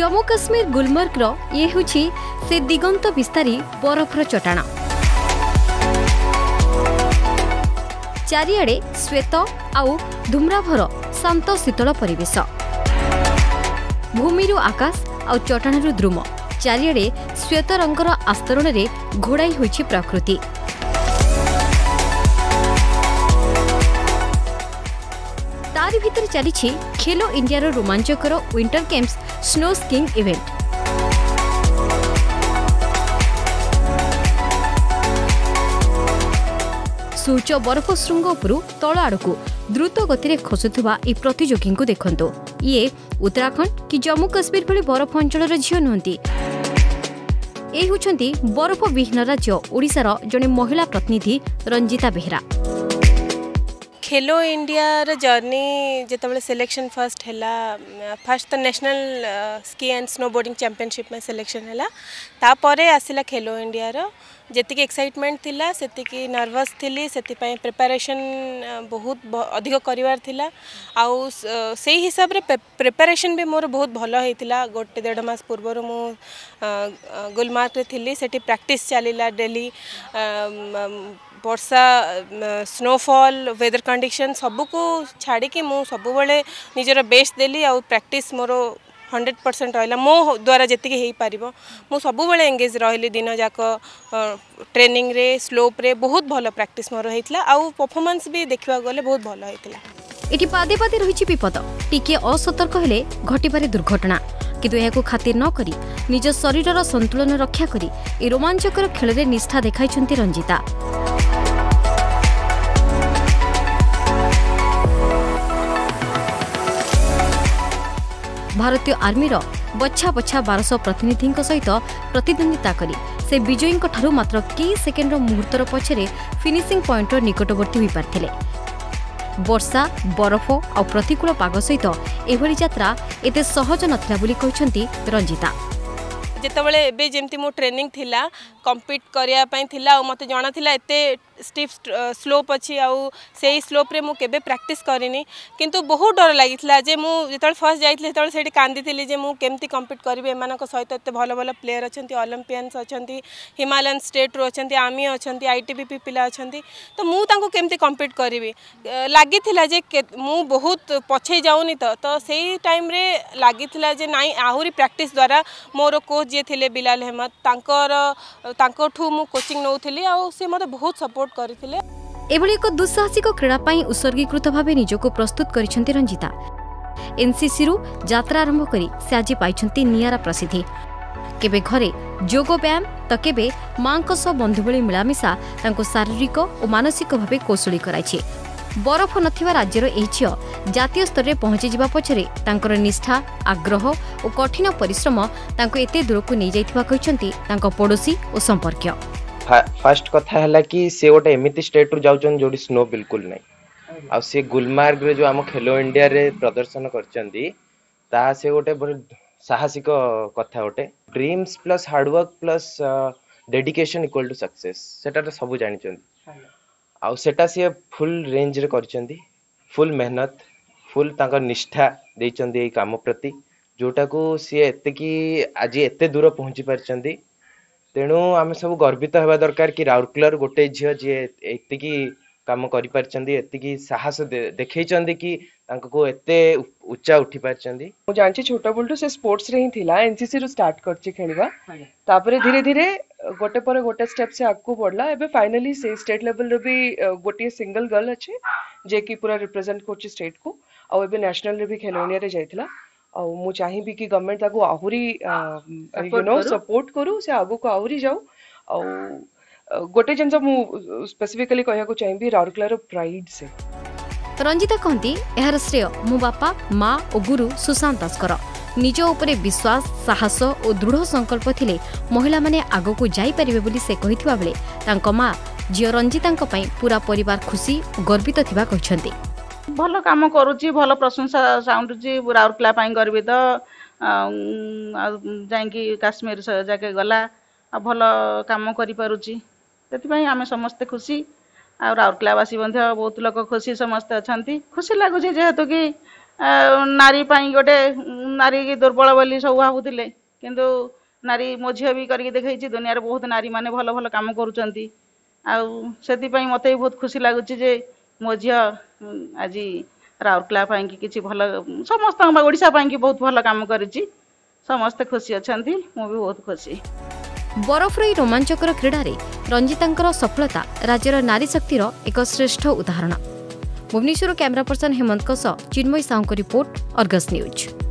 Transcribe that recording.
जम्मू काश्मीर गुलमर्ग ये होछि से दिगंत विस्तारी बरफर चटाण। चारिआडे श्वेत आउ धूम्राभर शांत शीतल परिवेश। भूमिरु आकाश आउ चटाणरु द्रुम चारिआडे श्वेत रंगर आस्तरण रे घोड़ाई होइछि प्रकृति। तारि भितर चलिछि खेलो इंडिया रो रोमांचकर winter games snow skiing event. सूच बरफ श्रृंग उपरु तल आड़कू द्रुत गति में खसुवा ए प्रतियोगी को देखंतु। ये उत्तराखंड कि जम्मू काश्मीर भली बरफ अंचल झील नुहति। ए होछंती बरफ विहीन राज्य ओडिशार जड़े महिला प्रतिनिधि रंजिता बेहरा। खेलो इंडिया जर्नी जिते सिलेक्शन फर्स्ट तो national ski and snowboarding championship में सिलेक्शन है तापरे आसिला खेलो इंडिया जेतिकी एक्साइटमेंट थिला सेतिकी नर्वस थिली से प्रिपरेशन बहुत अधिक करिवार थिला आउ से हिसाब रे प्रिपरेशन भी मोर बहुत भलो हेतिला। गोटे 1.5 मास पूर्व मु गुलमार्ग रे थिली सेठी प्रैक्टिस चलीला डेली वर्षा स्नोफॉल वेदर कंडीशन सबको छाड़ी कि मु सब बेले निजर बेस्ट देली आउ प्रैक्टिस मोर 100% रहा मो द्वारा जी हो पार मु सब बेले एंगेज रही दिन जाक ट्रेनिंग रे स्लोप रे बहुत भल प्रैक्टिस मोर होता आउ परफॉर्मेंस भी देखा गले बहुत भल होता। एटी पादे पादे रही विपद टिके असतर्क हेले घटिपारे दुर्घटना किंतु यह खातिर न करी निज शरीर संतुलन रक्षा करी ए रोमांचकर खेल रे निष्ठा देखाइछन्ती रंजिता। भारतीय आर्मी बछा बछा 1200 प्रतिनिधि सहित प्रतिद्वंदिता करी से विजयी ठारू मात्र कई सेकेंड मुहूर्तर पछरे फिनिशिंग पॉइंट निकटवर्ती हो पारथिले। वर्षा बरफ और प्रतिकूल पाग सहित एभली यात्रा एते सहज नथिला बोली कहिसंती रंजिता। जितेबाला एबे जेमती मो ट्रेनिंग थिला कम्पीट करिया पई थिला मते जाना थिला एते स्टीप स्लोप अच्छी आउ से स्लोप रे मु केबे प्रैक्टिस करिनी किंतु बहुत डर लागितला जे मु जेतल फर्स्ट जाइतले तेतल सेठी कांदी थिली जे मु केमती कम्पीट करबे एमानक सहित एते भलो भलो प्लेयर अछंती ओलंपियंस अछंती हिमालयन स्टेट रो अछंती आर्मी अछंती आईटीबीपी पिला अछंती तो मु तांको केमती कम्पीट करबी लागितला जे मु बहुत पछे जाउनी तो सेही टाइम रे लागितला जे नाइ आहुरी प्रैक्टिस द्वारा मोर कोच जे थिले बिलाल अहमद तांकोठू मु कोचिंग नौथिली आउ से मते बहुत सपोर्ट करथिले। एभली एक दुस्साहसिक क्रीड़ा पई उत्सर्गीकृत भावे निजको प्रस्तुत करिसंती रंजिता। एनसीसी रु यात्रा आरंभ करी से आज पाइछंती नियारा प्रसिद्धि। केबे घरे जोग व्यायाम तो केबे मांक सह बंधुबली मिलामिशा तांको शारीरिक और मानसिक भावे कौशली कराइछि। बरफ नथिबा राज्यर एही झियो जातीय स्तर रे पहुंची जिबा पछरे तांकर निष्ठा आग्रह और कठिन परिश्रम तांको एते दूर को नै जाइथिबा कहिसंती तांको पड़ोसी और संपर्क। फर्स्ट कथा है कि से गोटे एमती स्टेट रु जाउछन जोडी स्नो बिल्कुल नहीं आ से गुलमार्ग रे जो आम खेलो इंडिया रे प्रदर्शन करचंदी ता से गोटे साहसिक कथा गोटे dreams plus hard work plus dedication equal to success सेटा तो सब जानिचंदी आ सेटा से फुल रेंज रे करचंदी फुल मेहनत फुल तांकर निष्ठा देचंदी ए काम प्रति जोटा को सी एते की आज एते दूर पहुंची परचंदी। तेणु आम सब गर्वित हवा दरकार कि राउरकेलार गोटे झील जी एतिकी काम करि परचंदी एतिकी साहस देखैचंदी कि तांको एते उच्चा उठी परचंदी। मु जानछि छोटा बोलटू से स्पोर्ट्स रे ही थिला एनसीसी रो स्टार्ट करछि खेलबा तापरे धीरे धीरे गोटे पर गोटे स्टेप से आगु बढ़ला एबे फाइनली से स्टेट लेवल रे भी गोटे सिंगल गर्ल अछि जे कि पूरा रिप्रेजेंट करछि स्टेट को आ एबे नेशनल रे भी खेलो इंडिया रे जाइथिला आ मु चाहिबी कि गवर्नमेंट ताको आहुरी यू नो सपोर्ट करू से आगु को आहुरी जाऊ आ गोटे जिनस मु स्पेसिफिकली कहया को चाहिबी राउरकेला रो प्राइड से। रंजिता कहती एहार श्रेय मो बापा माँ और गुरु सुशांत दासकर निज उपरे विश्वास साहस और दृढ़ संकल्प थिले महिला माने आगो को जाई परिबे बोली से कहिथिबा बेले तांको माँ झियो रंजितांको पई पूरा परिवार खुशी और गर्वित थिबा कहिसंती। भल काम करुची भल प्रशंसा साउंडुची राउरकेला पई गर्वित जाइकी काश्मीर जाके गला भल काम करि पारुची सेति आम समस्ते खुशी आ राउरकेलावासी बहुत लोक खुशी समस्ते अच्छा खुशी लगुच जेहेतु कि नारी पाई गोटे नारी की दुर्बल बोली सब भावुले किंतु नारी मो झील भी करके देखी दुनिया बहुत नारी माने भल भल काम करुँच से मत भी बहुत खुशी लगुच मो झी आज राउरकेला कि भल समस्त ओडिशा की बहुत भल काम करी समस्ते खुशी अच्छा मु भी बहुत खुशी। बरफरई रोमांचकर क्रीड़ा रे रंजितांकर सफलता राज्यर नारी शक्तिर एक श्रेष्ठ उदाहरण। Bhubaneswar camera person Hemant Chinmay Sahu report Argus news.